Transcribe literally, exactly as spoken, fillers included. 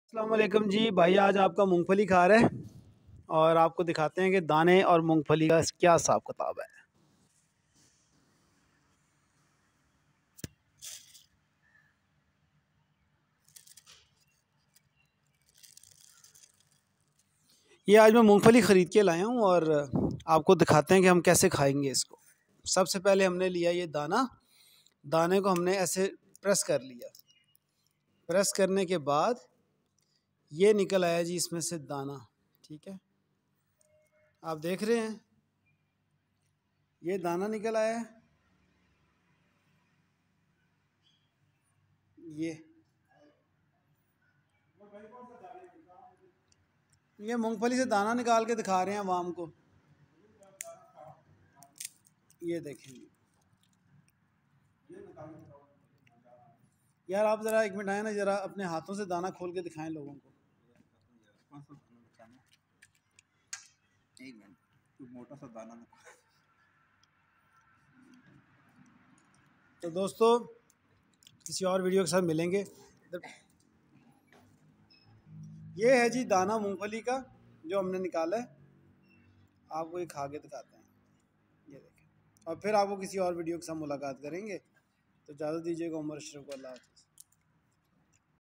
अस्सलाम वालेकुम जी भाई, आज आपका मूंगफली खा रहे हैं और आपको दिखाते हैं कि दाने और मूंगफली का क्या हिसाब किताब है। ये आज मैं मूंगफली ख़रीद के लाया हूँ और आपको दिखाते हैं कि हम कैसे खाएंगे इसको। सबसे पहले हमने लिया ये दाना। दाने को हमने ऐसे प्रेस कर लिया। प्रेस करने के बाद ये निकल आया जी इसमें से दाना। ठीक है, आप देख रहे हैं ये दाना निकल आया है। ये ये मूंगफली से दाना निकाल के दिखा रहे हैं आवाम को। ये देखें यार, आप ज़रा एक मिनट आए ना, ज़रा अपने हाथों से दाना खोल के दिखाएं लोगों को। एक मिनट, मोटा सा दाना। तो दोस्तों, किसी और वीडियो के साथ मिलेंगे। ये है जी दाना मूंगफली का जो हमने निकाला है। आपको ये खा के दिखाते हैं। ये देखें, और फिर आपको किसी और वीडियो के साथ मुलाकात करेंगे। तो इजाज़त दीजिएगा। उमर अशरफ को अल्लाह हाफ़िज़।